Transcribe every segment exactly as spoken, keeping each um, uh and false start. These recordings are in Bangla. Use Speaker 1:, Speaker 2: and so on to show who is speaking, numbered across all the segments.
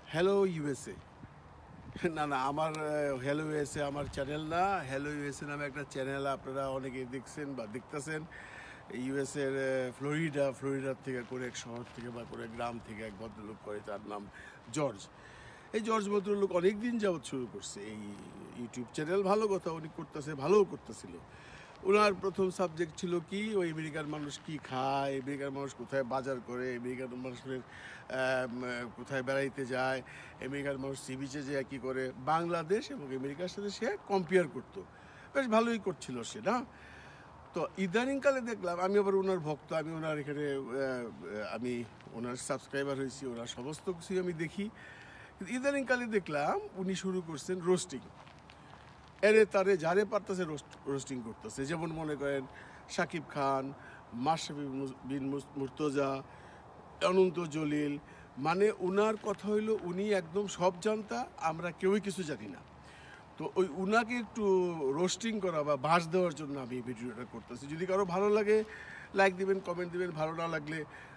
Speaker 1: Hello USA. না না আমার হ্যালো ইউএসএ আমার চ্যানেল না। হ্যালো ইউএসএ নামে একটা চ্যানেল আপনারা অনেকেই দেখছেন বা দেখতেছেন। ইউএসএর ফ্লোরিডা ফ্লোরিডার থেকে করে এক শহর থেকে বা করে গ্রাম থেকে এক ভদ্রলোক করে, তার নাম জর্জ। এই জর্জ ভদ্রলোক অনেক দিন যাবৎ শুরু করছে এই ইউটিউব চ্যানেল। ভালো কথা, উনি করতেছে, ভালোও করতেছিল। ওনার প্রথম সাবজেক্ট ছিল কি, ওই আমেরিকার মানুষ কি খায়, আমেরিকার মানুষ কোথায় বাজার করে, আমেরিকার মানুষের কোথায় বেড়াইতে যায়, আমেরিকার মানুষ সি বিচে যায় কী করে, বাংলাদেশ এবং আমেরিকার সাথে সে কম্পেয়ার করতো। বেশ ভালোই করছিল সে, না? তো ইদানিংকালে দেখলাম, আমি আবার ওনার ভক্ত, আমি ওনার এখানে আমি ওনার সাবস্ক্রাইবার হয়েছি, ওনার সমস্ত কিছুই আমি দেখি। কিন্তু ইদানিংকালে দেখলাম উনি শুরু করছেন রোস্টিং। এরে তারে যারে পারতেছে রোস্ট রোস্টিং করতেছে। যেমন মনে করেন শাকিব খান, মাশরাফি বিন মুর্তজা, অনন্ত জলিল। মানে উনার কথা হইলো উনি একদম সব জানতা, আমরা কেউই কিছু জানি না। তো ওই উনাকে একটু রোস্টিং করা বা বাস দেওয়ার জন্য আমি এই ভিডিওটা করতেছি। যদি কারো ভালো লাগে লাইক দিবেন, কমেন্ট দিবেন, ভালো না লাগলে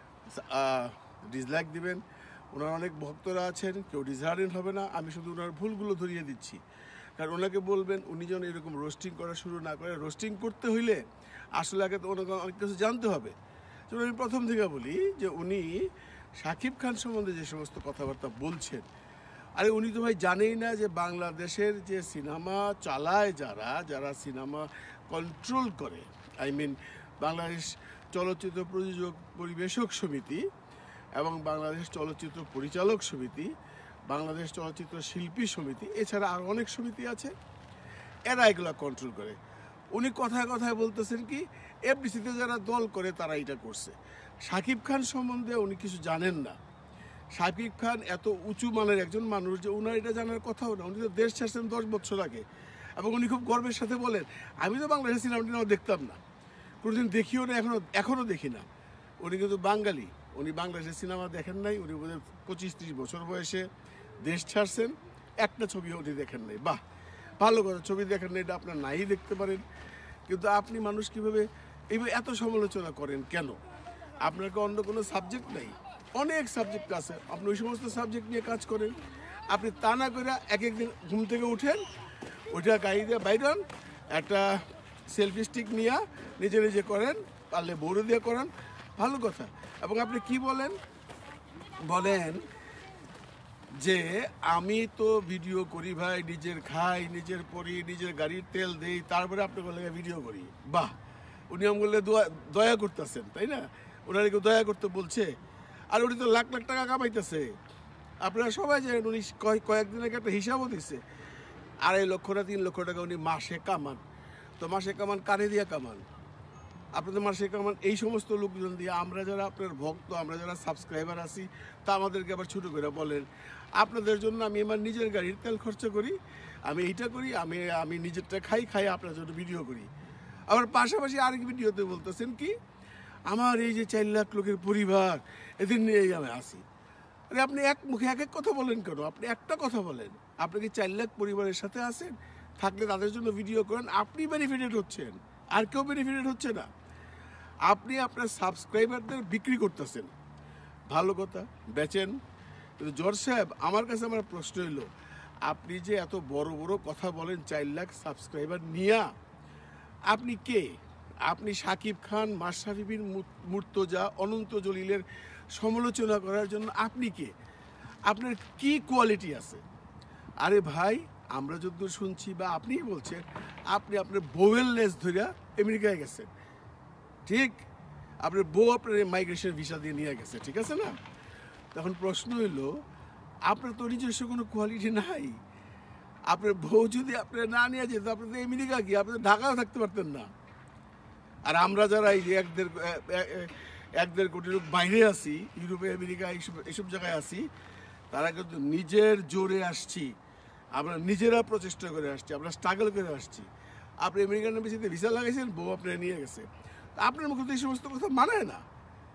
Speaker 1: ডিসলাইক দিবেন। ওনার অনেক ভক্তরা আছেন, কেউ ডিসহার্টেন্ড হবে না। আমি শুধু ওনার ভুলগুলো ধরিয়ে দিচ্ছি। কারণ ওনাকে বলবেন উনি যেন এরকম রোস্টিং করা শুরু না করে। রোস্টিং করতে হইলে আসলে আগে তো ওনাকে অনেক কিছু জানতে হবে। যেমন আমি প্রথম থেকে বলি যে উনি শাকিব খান সম্বন্ধে যে সমস্ত কথাবার্তা বলছেন, আরে উনি তো ভাই জানেই না যে বাংলাদেশের যে সিনেমা চালায় যারা যারা সিনেমা কন্ট্রোল করে, আই মিন বাংলাদেশ চলচ্চিত্র প্রযোজক পরিবেশক সমিতি এবং বাংলাদেশ চলচ্চিত্র পরিচালক সমিতি, বাংলাদেশ চলচ্চিত্র শিল্পী সমিতি, এছাড়া আরও অনেক সমিতি আছে, এরা এগুলো কন্ট্রোল করে। উনি কথায় কথায় বলতেছেন কি এফডিসিতে যারা দল করে তারা এটা করছে। শাকিব খান সম্বন্ধে উনি কিছু জানেন না। শাকিব খান এত উঁচু মানের একজন মানুষ যে উনার এটা জানার কথাও না। উনি তো দেশ ছাড়ছেন দশ বছর আগে, এবং উনি খুব গর্বের সাথে বলেন আমি তো বাংলাদেশের সিনেমা টিনেমা দেখতাম না, কোনোদিন দেখিও না, এখনও এখনও দেখি না। উনি কিন্তু বাঙালি, উনি বাংলাদেশের সিনেমা দেখেন নাই। উনি বোধহয় পঁচিশ ত্রিশ বছর বয়সে দেশ ছাড়ছেন, একটা ছবিও উনি দেখেন নাই। বাহ, ভালো কথা, ছবি দেখেন না এটা আপনার নাই দেখতে পারেন। কিন্তু আপনি মানুষ কীভাবে এইভাবে এত সমালোচনা করেন কেন? আপনার কি অন্য কোনো সাবজেক্ট নেই? অনেক সাবজেক্ট আছে, আপনি ওই সমস্ত সাবজেক্ট নিয়ে কাজ করেন। আপনি তা না করে এক একদিন ঘুম থেকে উঠেন, ওইটা গাড়ি দিয়ে বাইরন, একটা সেলফি স্টিক নিয়ে নিজে নিজে করেন, পারলে বড় দিয়ে করেন, ভালো কথা। এবং আপনি কি বলেন বলেন যে আমি তো ভিডিও করি ভাই, নিজের খাই, নিজের পরি, নিজের গাড়ির তেল দেই, তারপরে আপনাকে বলে ভিডিও করি। বাহ, উনি আমি বললে দয়া করতেছেন, তাই না? ওনারা কেউ দয়া করতে বলছে? আর উনি তো লাখ লাখ টাকা কামাইতেছে। আপনারা সবাই জানেন উনি কয়েকদিন আগে একটা হিসাবও দিচ্ছে, আড়াই লক্ষ না তিন লক্ষ টাকা উনি মাসে কামান। তো মাসে কামান কানে দিয়ে কামান? আপনাদের মাসে কামান এই সমস্ত লোকজন দিয়ে। আমরা যারা আপনার ভক্ত, আমরা যারা সাবস্ক্রাইবার আছি, তা আমাদেরকে আবার ছোটো করে বলেন আপনাদের জন্য আমি আমার নিজের গাড়ির তেল খরচা করি, আমি এইটা করি, আমি আমি নিজেরটা খাই খাই আপনার জন্য ভিডিও করি। আবার পাশাপাশি আরেক ভিডিওতে বলতেছেন কি আমার এই যে চার লাখ লোকের পরিবার, এদের নিয়েই আমি আসি। আরে আপনি এক মুখে এক এক কথা বলেন কেন? আপনি একটা কথা বলেন, আপনি কি চার লাখ পরিবারের সাথে আসেন? থাকলে তাদের জন্য ভিডিও করেন, আপনি বেনিফিটেড হচ্ছেন, আর কেউ বেনিফিটেড হচ্ছে না। আপনি আপনার সাবস্ক্রাইবারদের বিক্রি করতেছেন, ভালো কথা, বেচেন। কিন্তু জর্জ সাহেব, আমার কাছে আমার প্রশ্ন হলো, আপনি যে এত বড় বড় কথা বলেন চার লাখ সাবস্ক্রাইবার নিয়া, আপনি কে? আপনি শাকিব খান, মাশরাফি বিন মুর্তজা, অনন্ত জলিলের সমালোচনা করার জন্য আপনি কে? আপনার কি কোয়ালিটি আছে? আরে ভাই, আমরা যতদূর শুনছি বা আপনিই বলছেন আপনি আপনার বউয়ের লেজ ধরিয়া আমেরিকায় গেছেন, ঠিক? আপনার বউ আপনার মাইগ্রেশন ভিসা দিয়ে নিয়ে গেছে, ঠিক আছে না? তখন প্রশ্ন হইল আপনার তো নিজস্ব কোনো কোয়ালিটি নাই। আপনার বউ যদি আপনার না নিয়ে যেত, আপনার তো আমেরিকা গিয়ে আপনি ঢাকাও থাকতে পারতেন না। আর আমরা যারা এই যে এক দেড় এক দেড় কোটি লোক বাইরে আছি, ইউরোপে, আমেরিকা, এইসব এইসব জায়গায় আছি, তারা কিন্তু নিজের জোরে আসছি, আমরা নিজেরা প্রচেষ্টা করে আসছি, আমরা স্ট্রাগল করে আসছি। আপনি আমেরিকান এম্বাসিতে ভিসা লাগাইছেন, বউ আপনার নিয়ে গেছে, আপনার মুখে তো এই সমস্ত কথা মানায় না।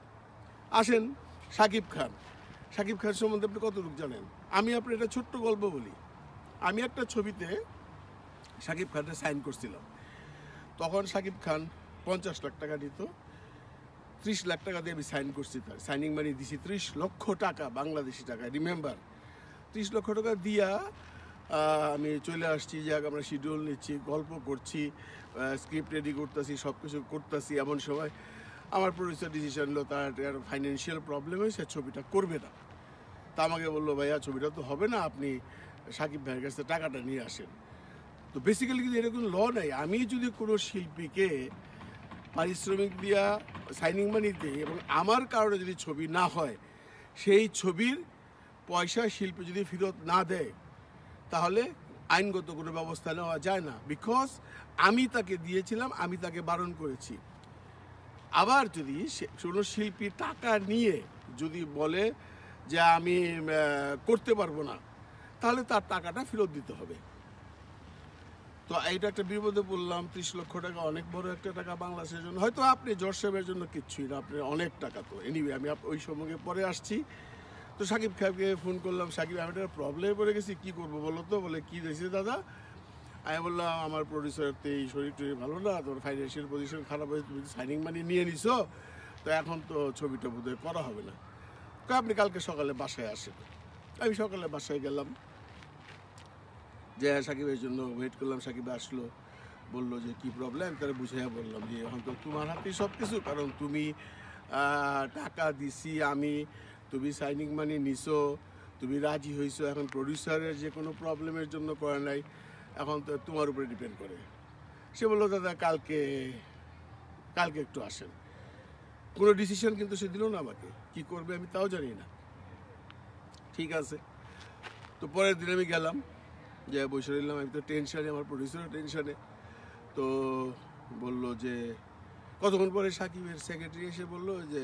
Speaker 1: আসেন শাকিব খান, শাকিব খান সম্বন্ধে আপনি কত লোক জানেন? আমি আপনার একটা ছোট্ট গল্প বলি। আমি একটা ছবিতে শাকিব খানকে সাইন করছিলাম, তখন শাকিব খান পঞ্চাশ লাখ টাকা দিত, ত্রিশ লাখ টাকা দিয়ে আমি সাইন করছি। তার সাইনিং মানি দিছি ত্রিশ লক্ষ টাকা, বাংলাদেশি টাকা, রিমেম্বার। ত্রিশ লক্ষ টাকা দিয়া আমি চলে আসছি, যে আমরা শিডিউল নিচ্ছি, গল্প করছি, স্ক্রিপ্ট রেডি করতেছি, সব কিছু করতেছি। এমন সময় আমার প্রডিউসার ডিসিশন হলো তার ফাইন্যান্সিয়াল প্রবলেম হয়েছে, ছবিটা করবে না। তা আমাকে বললো, ভাইয়া ছবিটা তো হবে না, আপনি সাকিব ভাইয়ের কাছে টাকাটা নিয়ে আসেন। তো বেসিক্যালি কিন্তু এরকম ল নাই। আমি যদি কোনো শিল্পীকে পারিশ্রমিক দিয়া সাইনিং মানি দিই এবং আমার কারণে যদি ছবি না হয়, সেই ছবির পয়সা শিল্পী যদি ফেরত না দেয়, তাহলে আইনগত কোনো ব্যবস্থা নেওয়া যায় না। বিকজ আমি তাকে দিয়েছিলাম, আমি তাকে বারণ করেছি। আবার যদি কোনো শিল্পী টাকা নিয়ে যদি বলে যে আমি করতে পারবো না, তাহলে তার টাকাটা ফেরত দিতে হবে। তো এইটা একটা বিপদে পড়লাম। ত্রিশ লক্ষ টাকা অনেক বড় একটা টাকা বাংলাদেশের জন্য। হয়তো আপনি জজ সাহেবের জন্য কিচ্ছুই না, আপনার অনেক টাকা। তো এনিওয়ে আমি ওই সময় পরে আসছি। তো সাকিব খানকে ফোন করলাম, সাকিব আমি একটা প্রবলেমে পড়ে গেছি, কী করবো বলো তো? বলে কী দিয়েছে দাদা? আমি বললাম, আমার প্রডিউসার তো এই শরীর টরীর ভালো না, তোর ফাইন্যান্সিয়াল পজিশন খারাপ হয়েছে, তুমি সাইনিং মানি নিয়ে নিছো, তো এখন তো ছবিটা বোধহয় করা হবে না। তো আপনি কালকে সকালে বাসায় আসেন। আমি সকালে বাসায় গেলাম, যে সাকিবের জন্য ওয়েট করলাম। সাকিব আসলো, বললো যে কী প্রবলেম, তারা বুঝাইয়া বললাম যে এখন তো তোমার হাতেই সব কিছু, কারণ তুমি টাকা দিছি আমি, তুমি সাইনিং মানি নিছো, তুমি রাজি হয়েছো, এখন প্রডিউসারের যে কোনো প্রবলেমের জন্য করে নাই, এখন তো তোমার উপরে ডিপেন্ড করে। সে বললো, দাদা কালকে কালকে একটু আসেন। কোনো ডিসিশন কিন্তু সে দিল না আমাকে, কি করবে আমি তাও জানি না। ঠিক আছে, তো পরের দিন আমি গেলাম, যে বসে রইলাম। আমি তো টেনশানে, আমার প্রডিউসারও টেনশানে। তো বললো যে কতক্ষণ পরে সাকিবের সেক্রেটারি এসে বললো যে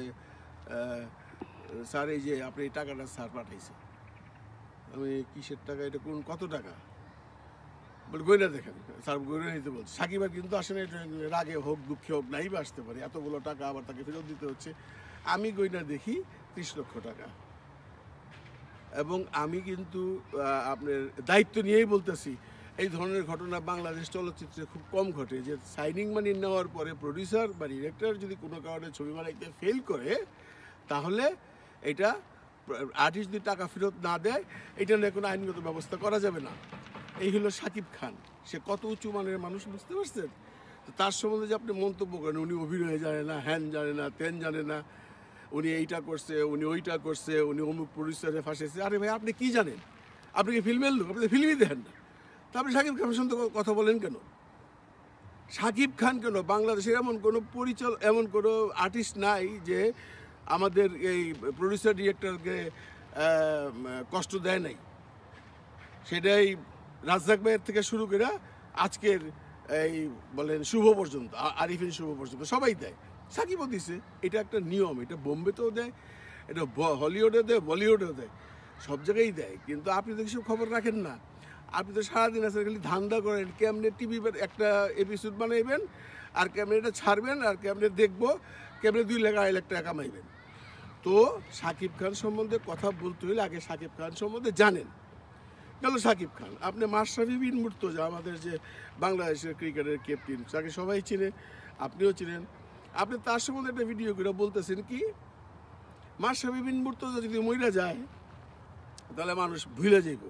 Speaker 1: স্যার এই যে আপনি এই টাকাটা স্যার পাঠাইছে। আমি কিসের টাকা, এটা কোন কত টাকা? বলে গয়না দেখেন। স্যার গয়না নিতে বলছে। সাকিব আর কিন্তু আসে না, রাগে হোক দুঃখে হোক নাই বা আসতে পারে, এতগুলো টাকা আবার তাকে ফেরত দিতে হচ্ছে। আমি গয়না দেখি ত্রিশ লক্ষ টাকা। এবং আমি কিন্তু আপনার দায়িত্ব নিয়েই বলতেছি, এই ধরনের ঘটনা বাংলাদেশ চলচ্চিত্রে খুব কম ঘটে, যে সাইনিং মানি নেওয়ার পরে প্রডিউসার বা ডিরেক্টর যদি কোনো কারণে ছবি বানাইতে ফেল করে, তাহলে এটা আর্টিস্ট যদি টাকা ফেরত না দেয়, এটা নিয়ে কোনো আইনগত ব্যবস্থা করা যাবে না। এই হলো সাকিব খান। সে কত উঁচু মানের মানুষ, বুঝতে পারছেন? তো তার সম্বন্ধে যে আপনি মন্তব্য করেন, উনি অভিনয় জানে না, হ্যান জানে না, তেন জানে না, উনি এইটা করছে, উনি ওইটা করছে, উনি অমুক প্রডিউসারে ফাঁসেছে। আরে ভাই, আপনি কি জানেন? আপনি কি ফিল্মের লোক? আপনি ফিল্মই দেখেন না, তা আপনি সাকিব খানের সঙ্গে কথা বলেন কেন? সাকিব খান কেন, বাংলাদেশের এমন কোনো পরিচালক, এমন কোনো আর্টিস্ট নাই যে আমাদের এই প্রডিউসার ডিরেক্টরকে কষ্ট দেয় নাই। সেটাই রাজ্জাক ভাইয়ের থেকে শুরু করে আজকের এই বলেন শুভ পর্যন্ত, আরিফিন শুভ পর্যন্ত সবাই দেয়। সাকিবও দিছে। এটা একটা নিয়ম, এটা বোম্বেতেও দেয়, এটা হলিউডে দেয়, বলিউডেও দেয়, সব জায়গায় দেয়। কিন্তু আপনি তো কিছু খবর রাখেন না। আপনি তো সারাদিন আছে খালি ধান্দা করেন, কেমনে টিভি একটা এপিসোড বানাইবেন, আর কেমনে এটা ছাড়বেন, আর কেমনে দেখবো, কেমনে দুই লাখ আড়াই লাখ টাকা কামাইবেন। তো সাকিব খান সম্বন্ধে কথা বলতে হলে আগে সাকিব খান সম্বন্ধে জানেন। গেল সাকিব খান, আপনি মাশরাফি বিন মুর্তজা, আমাদের যে বাংলাদেশের ক্রিকেটের ক্যাপ্টেন, তাকে সবাই চিনে, আপনিও চিনেন। আপনি তার সম্বন্ধে একটা ভিডিও করে বলতেছেন কি, মাশরাফি বিন মুর্তজা যদি মইরা যায় তাহলে মানুষ ভুলে যাইব।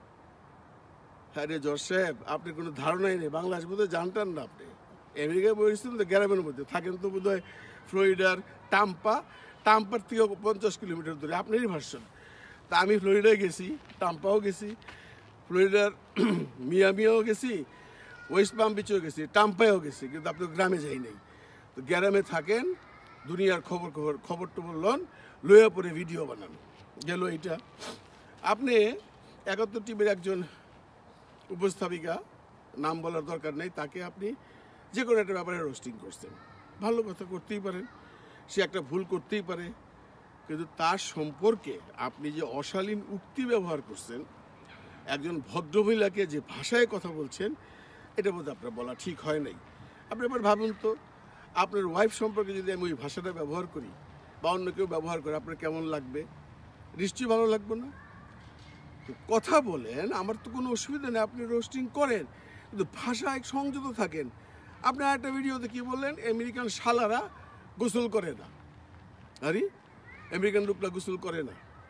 Speaker 1: হ্যাঁ রে জজ সাহেব, আপনি কোনো ধারণাই নেই, বাংলাদেশ বোধহয় জানতেন না। আপনি আমেরিকায় বসেছেন তো, গ্রামের মধ্যে থাকেন, তো বোধ হয় ফ্লোরিডার টাম্পা, টাম্পার থেকে পঞ্চাশ কিলোমিটার দূরে আপনারই ভার্সন। তা আমি ফ্লোরিডায় গেছি, টাম্পাও গেছি, ফ্লোরিডার মিয়ামিও গেছি, ওয়েস্ট পাম বিচেও গেছি, টাম্পায়ও গেছি, কিন্তু আপনি গ্রামে যাই নাই। তো গ্রামে থাকেন, দুনিয়ার খবর খবর খবর টবর লন, লইয়া পরে ভিডিও বানান। গেল এইটা। আপনি একাত্তর টিভির একজন উপস্থাপিকা, নাম বলার দরকার নেই, তাকে আপনি যে কোনো একটা ব্যাপারে রোস্টিং করছেন। ভালো কথা, করতেই পারেন, সে একটা ভুল করতেই পারে, কিন্তু তার সম্পর্কে আপনি যে অশালীন উক্তি ব্যবহার করছেন, একজন ভদ্রমহিলাকে যে ভাষায় কথা বলছেন, এটা বোধহয় আপনার বলা ঠিক হয় নাই। আপনি এবার ভাবুন তো, আপনার ওয়াইফ সম্পর্কে যদি আমি ওই ভাষাটা ব্যবহার করি বা অন্য কেউ ব্যবহার করে, আপনার কেমন লাগবে? নিশ্চয়ই ভালো লাগবে না। তো কথা বলেন, আমার তো কোনো অসুবিধা নেই, আপনি রোস্টিং করেন, কিন্তু ভাষায় সংযত থাকেন। আপনি একটা ভিডিওতে কি বললেন, আমেরিকান শালারা গোসল করে না। আরে আমেরিকান লোকরা গোসল করে না।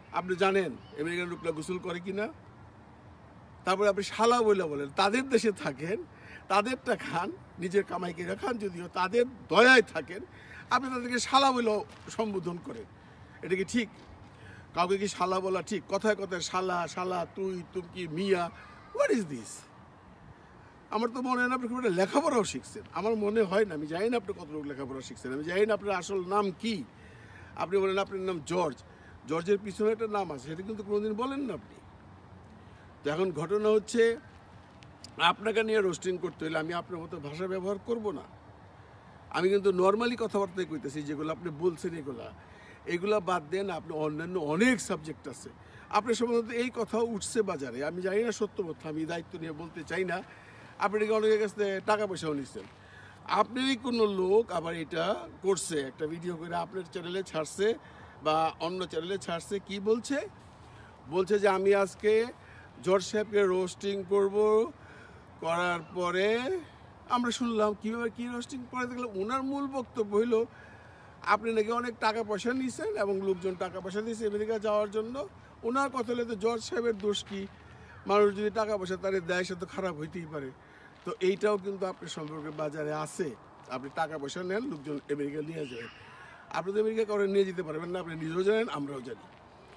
Speaker 1: আপনি জানেন আমেরিকান লোকরা গোসল করে কি না? তারপরে আপনি শালা বলে বলেন, তাদের দেশে থাকেন, তাদেরটা খান, নিজের কামাই কিনে খান, যদিও তাদের দয়ায় থাকেন, আপনি তাদেরকে শালা বলেও সম্বোধন করেন। এটা কি ঠিক? কাউকে কি শালা বলা ঠিক? কথায় কথায় শালা শালা তুই তুমি কি মিয়া, হোয়াট ইজ দিস? আমার তো মনে হয় না আপনি খুব একটা লেখাপড়াও শিখছেন। আমার মনে হয় না, আমি জানি না আপনি কতটুকু লেখাপড়া শিখছেন, আমি জানি না আপনার আসল নাম কি। আপনি বলেন আপনার নাম জর্জ, জর্জের পিছনে একটা নাম আছে, সেটা কিন্তু কোনোদিন বলেন না আপনি। তো এখন ঘটনা হচ্ছে, আপনাকে নিয়ে রোস্টিং করতে হলে আমি আপনার মতো ভাষা ব্যবহার করব না। আমি কিন্তু নর্মালি কথাবার্তায় কইতেছি, যেগুলো আপনি বলছেন এগুলা এগুলা বাদ দেন। আপনি অন্যান্য অনেক সাবজেক্ট আছে, আপনার সম্বন্ধে এই কথা উঠছে বাজারে, আমি জানি না সত্য কথা, আমি দায়িত্ব নিয়ে বলতে চাই না। আপনি নাকি অনেকের কাছ থেকে টাকা পয়সাও নিচ্ছেন। আপনারই কোনো লোক আবার এটা করছে, একটা ভিডিও করে আপনার চ্যানেলে ছাড়ছে বা অন্য চ্যানেলে ছাড়ছে, কি বলছে? বলছে যে আমি আজকে জর্জ সাহেবকে রোস্টিং করব, করার পরে আমরা শুনলাম কীভাবে কী রোস্টিং করে দেখলাম ওনার মূল বক্তব্য হইল আপনি নাকি অনেক টাকা পয়সা নিয়েছেন এবং লোকজন টাকা পয়সা দিয়েছে আমেরিকা যাওয়ার জন্য। ওনার কথা হলে তো জর্জ সাহেবের দোষ কি? মানুষ যদি টাকা পয়সা তাদের দেয়, সে তো খারাপ হইতেই পারে। তো এইটাও কিন্তু আপনার সম্পর্কে বাজারে আছে, আপনি টাকা পয়সা নেন, লোকজন আমেরিকা নিয়ে যাবেন। আপনি তো আমেরিকা করে নিয়ে যেতে পারবেন না, আপনি নিজেও জানেন, আমরাও জানি।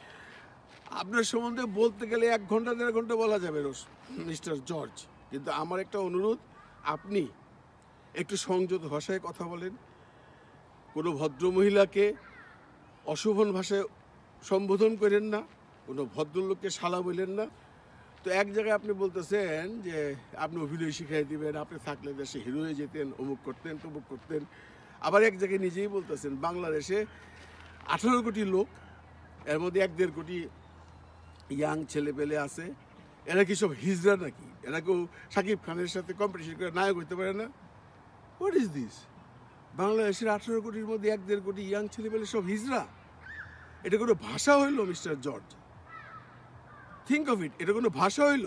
Speaker 1: আপনার সম্বন্ধে বলতে গেলে এক ঘন্টা দেড় ঘন্টা বলা যাবে রোজ মিস্টার জর্জ, কিন্তু আমার একটা অনুরোধ, আপনি একটু সংযত ভাষায় কথা বলেন। কোনো ভদ্র মহিলাকে অশোভন ভাষায় সম্বোধন করেন না, কোনো ভদ্রলোককে শালা বললেন না। তো এক জায়গায় আপনি বলতেছেন যে আপনি অভিনয় শিখাই দিবেন, আপনি থাকলে দেশে হিরো হয়ে যেতেন, অমুক করতেন তমুক করতেন। আবার এক জায়গায় নিজেই বলতেছেন বাংলাদেশে আঠারো কোটি লোক, এর মধ্যে এক দেড় কোটি ইয়াং ছেলে পেলে আছে, এরা কি সব হিজড়া নাকি? এরা কেউ শাকিব খানের সাথে কম্পিটিশন করে নায়ক হইতে পারে না? What is this? বাংলাদেশের আঠারো কোটির মধ্যে এক দেড় কোটি ইয়াং ছেলে পেলে সব হিজড়া? এটা কোনো ভাষা হইল mister George? Think of it, এটা কোনো ভাষা হইল?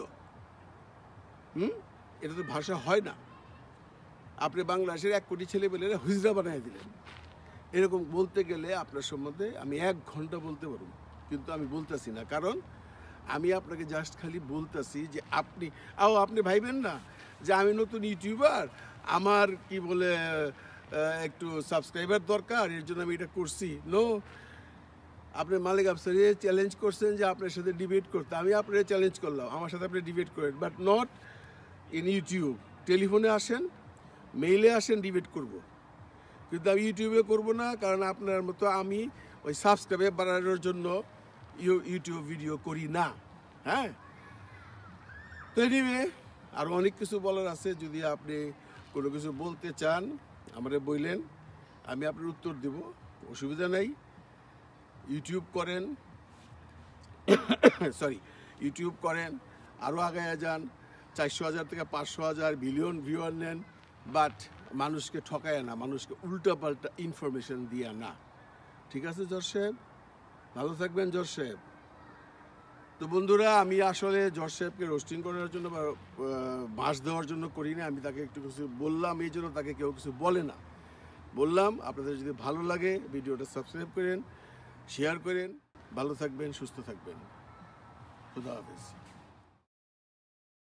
Speaker 1: হুম, এটা তো ভাষা হয় না। আপনি বাংলাদেশের এক কোটি ছেলে পেলে হিজড়া বানিয়ে দিলেন। এরকম বলতে গেলে আপনার সম্বন্ধে আমি এক ঘন্টা বলতে পারব, কিন্তু আমি বলতেছি না, কারণ আমি আপনাকে জাস্ট খালি বলতেছি যে আপনি আও আপনি ভাইবেন না যে আমি নতুন ইউটিউবার, আমার কি বলে একটু সাবস্ক্রাইবার দরকার, এর জন্য আমি এটা করছি। নো, আপনি মালিক আফসারি চ্যালেঞ্জ করছেন যে আপনার সাথে ডিবেট করতে, আমি আপনার চ্যালেঞ্জ করলাম আমার সাথে আপনি ডিবেট করেন, বাট নট ইন ইউটিউব। টেলিফোনে আসেন, মেইলে আসেন, ডিবেট করব, কিন্তু আমি ইউটিউবে করব না, কারণ আপনার মতো আমি ওই সাবস্ক্রাইব বাড়ানোর জন্য ইউটিউব ভিডিও করি না। হ্যাঁ, তো এনিওয়ে আরও অনেক কিছু বলার আছে, যদি আপনি কোনো কিছু বলতে চান আমারে বললেন, আমি আপনার উত্তর দেব, অসুবিধা নাই। ইউটিউব করেন, সরি ইউটিউব করেন, আরও আগায় যান, চারশো হাজার থেকে পাঁচশো হাজার বিলিয়ন ভিউয়ার নেন, বাট মানুষকে ঠকায় না, মানুষকে উল্টাপাল্টা ইনফরমেশন দিয়া না। ঠিক আছে জর্জ সাহেব, ভালো থাকবেন জর্জ সাহেব। তো বন্ধুরা, আমি আসলে জর্জ সাহেবকে রোস্টিং করার জন্য বা বাঁশ দেওয়ার জন্য করি না, আমি তাকে একটু কিছু বললাম, এই জন্য তাকে কেউ কিছু বলে না। বললাম, আপনাদের যদি ভালো লাগে ভিডিওটা সাবস্ক্রাইব করেন, শেয়ার করেন, ভালো থাকবেন, সুস্থ থাকবেন, খুদা হাফেজ।